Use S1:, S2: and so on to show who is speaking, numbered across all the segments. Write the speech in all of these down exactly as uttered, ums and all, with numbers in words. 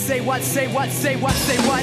S1: say what, say what, say what, say what.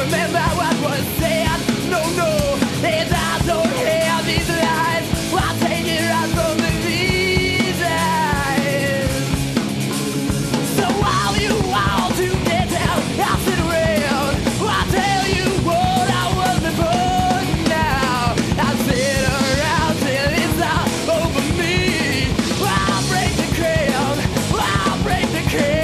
S1: remember what was said. No, no, his eyes don't hear these lies. I'll take it right from these eyes. So while you want to get down, I'll sit around. I'll tell you what I was before now. I'll sit around till it's all over me. I'll break the crown. I'll break the crown.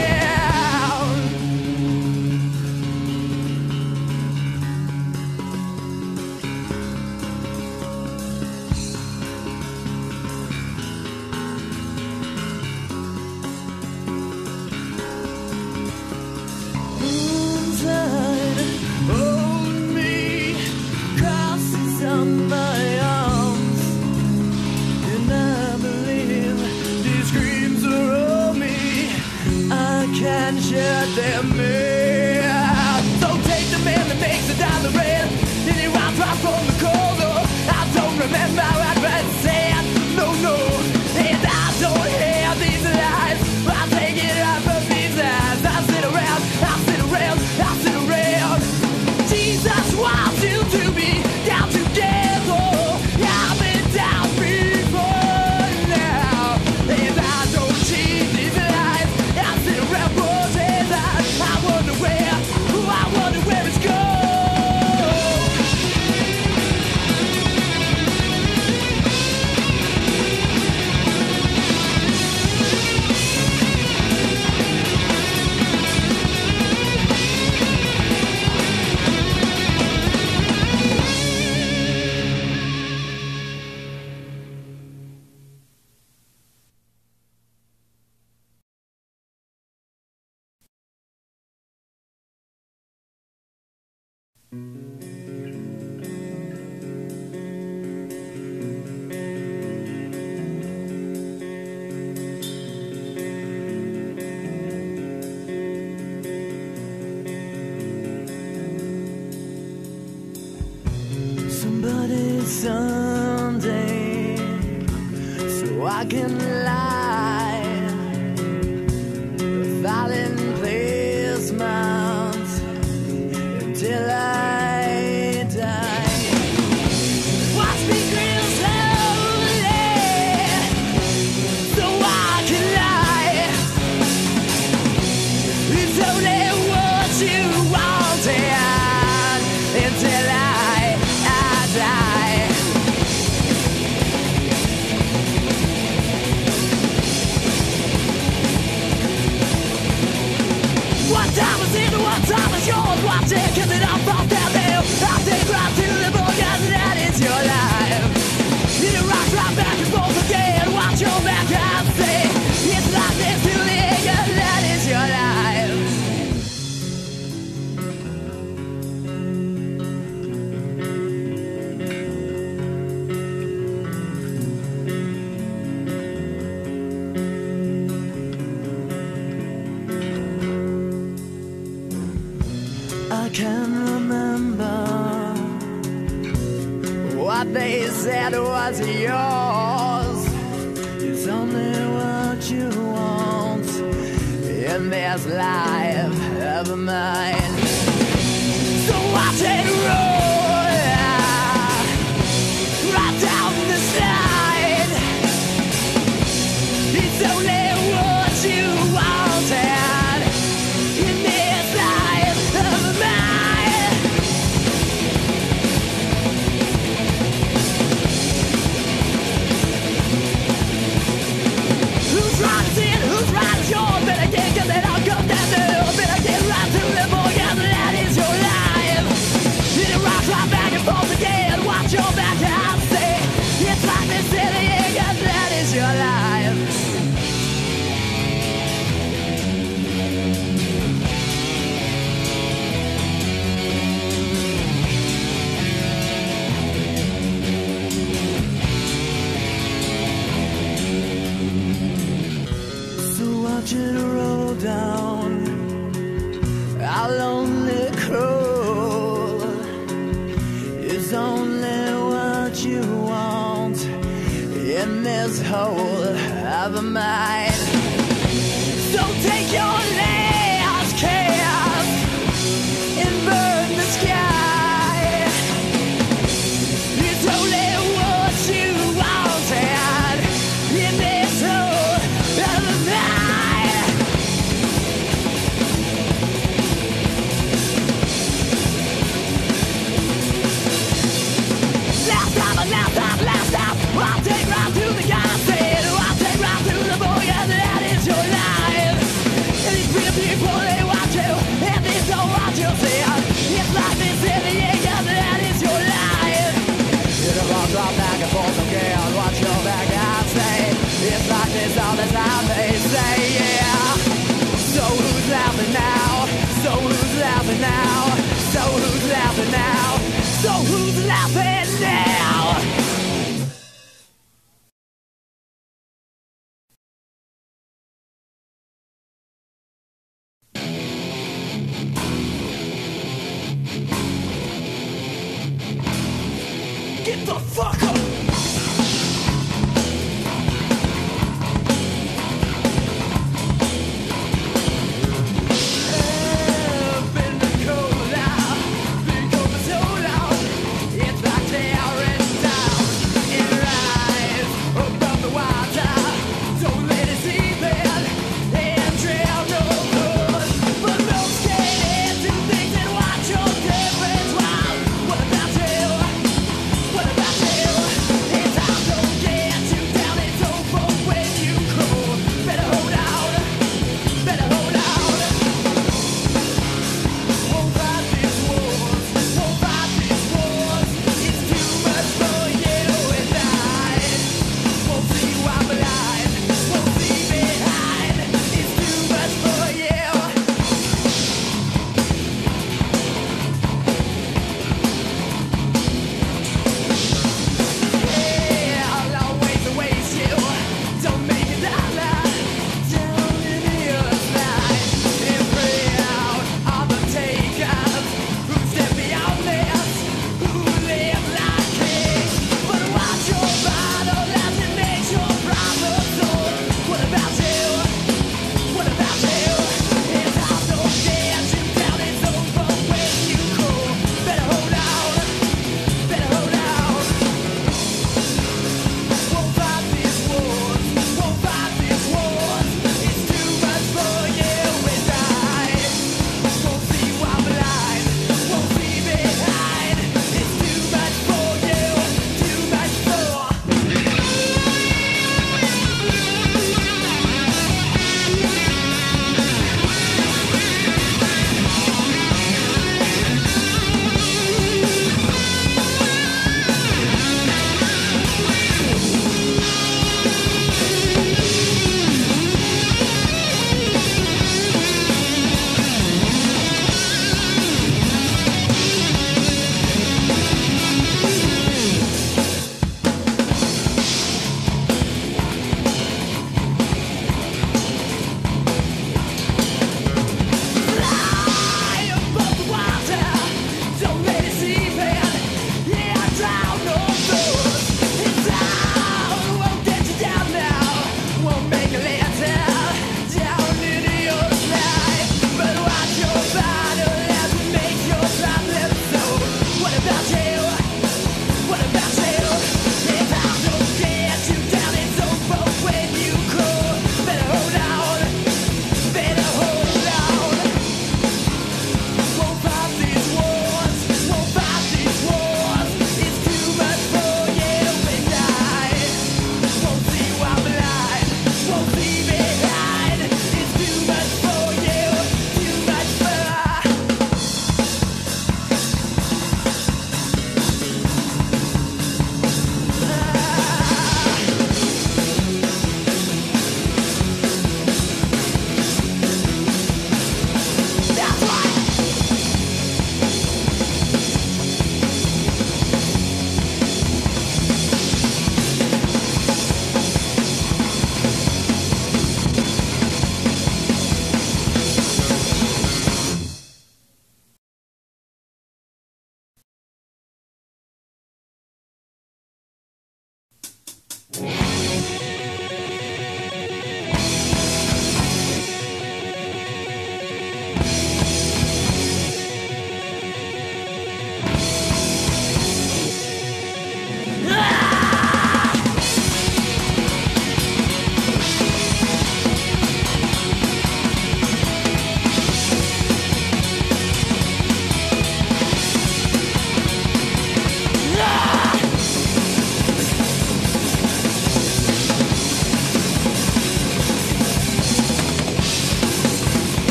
S1: Moonlight on me, crosses on my arms, and I believe these screams are on me. I can't shut them out. So take the man that makes the diamond red, and he rounds right from the corner. I don't remember what was said. No, no, and I don't hear these lies. I take it out from these eyes. I sit around, I sit around, I sit around. Jesus wants you to be down together. I've been down before now, and I don't cheat these lies. I sit around for days. I, I wonder where, I wonder where it's going. Somebody someday, so I can lie, fall in placement until I die. Watch me grill slowly, so I can lie. It's only what you wanted until I die. What time is it? What time is yours? Watch it, cause it all falls down there. I'll take right to the book, and that is your life. You rock right back and forth again. Watch your back, I say. It's like this to the end, and that is your life. I can remember what they said was yours. It's only what you want in this life of mine. So watch it roll right down the slide. It's only what you wanted in this life of mine. Who's right is in, who's right is yours. Better get, cause it all comes down to. Better get right to the boy, and that is your life. Hit it right, right back and forth again. Watch your back, I say. It's like this city, and that is your life. Watch it roll down our lonely cruel is only what you want in this whole of mine. So take your last kiss and burn So who's laughing now? Get the fuck up!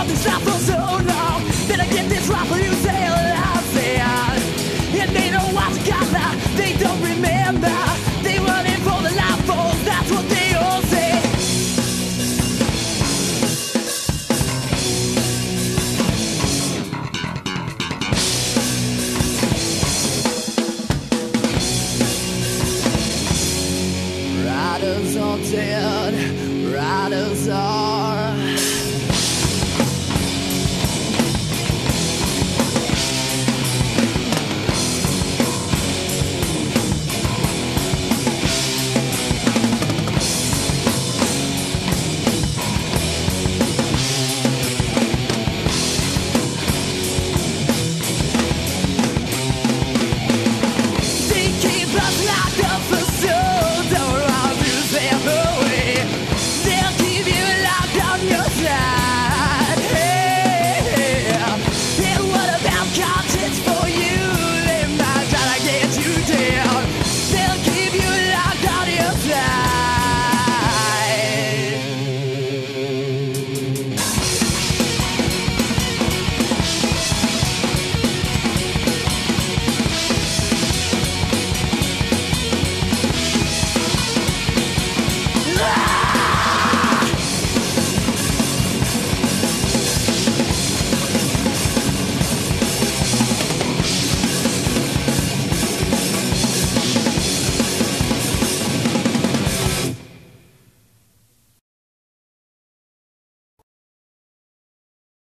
S1: of this life for so long. Then I get this right for you, say I'm saying. And they know what's got that, they don't remember. They running for the life force, that's what they all say. Riders are dead, riders are